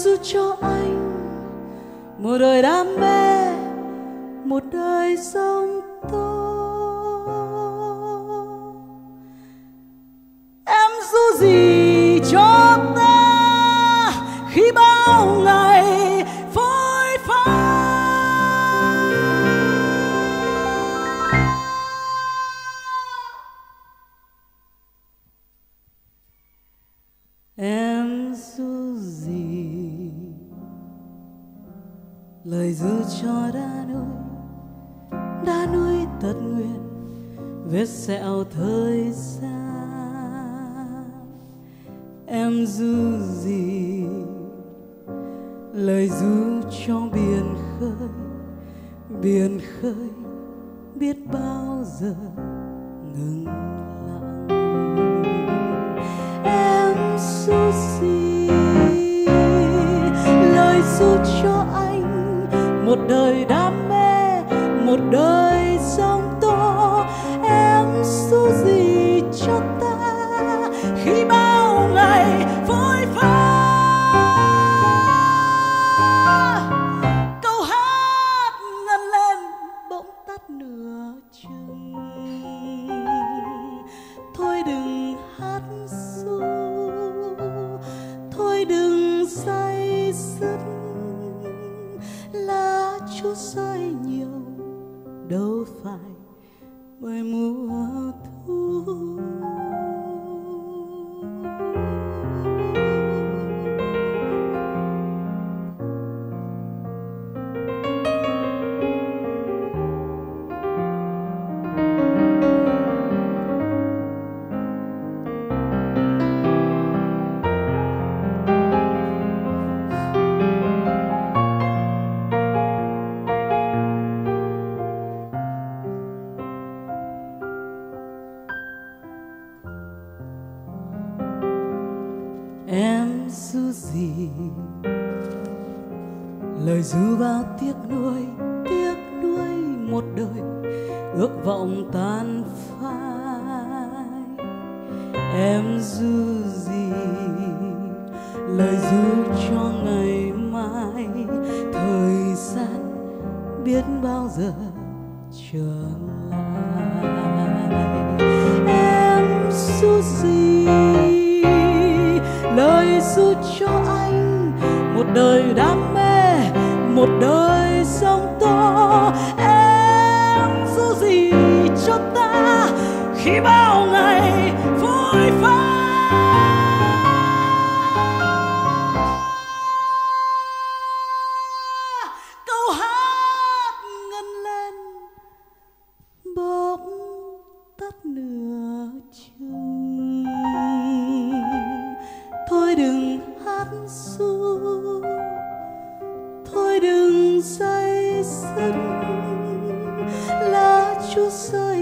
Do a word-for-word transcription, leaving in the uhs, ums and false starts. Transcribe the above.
giúp cho anh một đời đam mê, một đời sống tốt. Em giúp gì cho ta khi bao ngày phôi pha. Em giúp gì lời ru cho đã nuôi, đã nuôi tật nguyện vết sẹo thời gian. Em ru gì lời ru cho biển khơi, biển khơi biết bao giờ ngừng lặng. Em ru gì lời ru cho anh một đời đam mê, một đời sống to. Em ru gì cho ta khi bao ngày phôi pha. Câu hát ngân lên bỗng tắt nửa chừng. Thôi đừng hát ru, thôi đừng say sứt. Lá chút rơi nhiều đâu phải bởi mùa thu. Em ru gì lời ru bao tiếc nuối, tiếc nuối một đời ước vọng tan phai. Em ru gì lời ru cho ngày mai, thời gian biết bao giờ trở lại. Em ru gì lời ru cho anh một đời đam mê, một đời sống to. Em ru gì cho ta khi bao ngày phôi pha. Câu hát ngân lên bỗng tắt nửa chừng. Thôi đừng hát ru, thôi đừng say sứt. Lá chút rơi